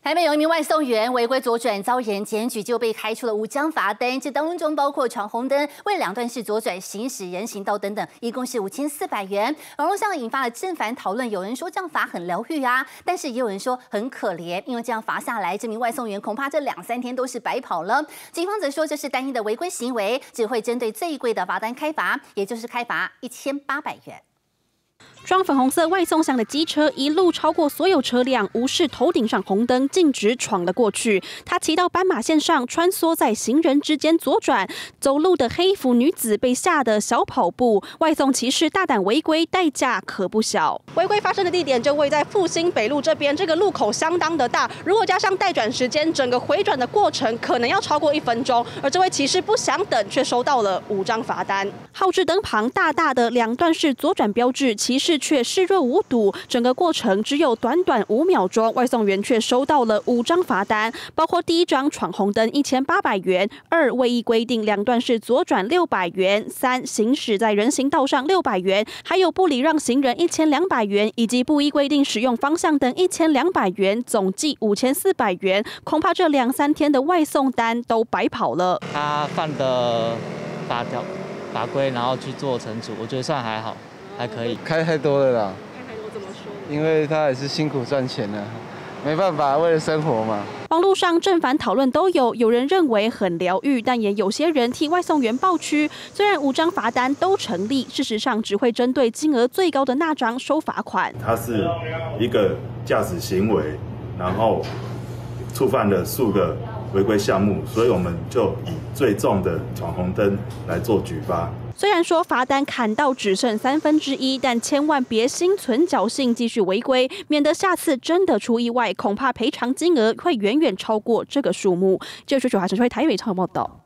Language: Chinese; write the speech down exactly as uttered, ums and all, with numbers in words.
台北有一名外送员违规左转遭人检举，就被开出了五张罚单，这当中包括闯红灯、为两段式左转、行驶人行道等等，一共是五千四百元。网络上引发了正反讨论，有人说这样罚很疗愈啊，但是也有人说很可怜，因为这样罚下来，这名外送员恐怕这两三天都是白跑了。警方则说这是单一的违规行为，只会针对最贵的罚单开罚，也就是开罚一千八百元。 装粉红色外送箱的机车一路超过所有车辆，无视头顶上红灯，径直闯了过去。他骑到斑马线上，穿梭在行人之间左转。走路的黑衣服女子被吓得小跑步。外送骑士大胆违规，代价可不小。违规发生的地点就位在复兴北路这边，这个路口相当的大，如果加上待转时间，整个回转的过程可能要超过一分钟。而这位骑士不想等，却收到了五张罚单。号志灯旁大大的两段式左转标志，骑士 却视若无睹，整个过程只有短短五秒钟，外送员却收到了五张罚单，包括第一张闯红灯一千八百元，二未依规定两段式左转六百元，三行驶在人行道上六百元，还有不礼让行人一千两百元，以及不依规定使用方向灯一千两百元，总计五千四百元。恐怕这两三天的外送单都白跑了。 他犯的法条法规，然后去做惩处，我觉得算还好。 还可以， 开太多了啦。 开太多怎么说？ 因为他也是辛苦赚钱的，没办法，为了生活嘛。 网络上正反讨论都有，有人认为很疗愈，但也有些人替外送员抱屈。虽然五张罚单都成立，事实上只会针对金额最高的那张收罚款。 它是一个驾驶行为，然后触犯了数个违规项目，所以我们就以最重的闯红灯来做举发。 虽然说罚单砍到只剩三分之一，但千万别心存侥幸继续违规，免得下次真的出意外，恐怕赔偿金额会远远超过这个数目。这是九华城市台北采访报道。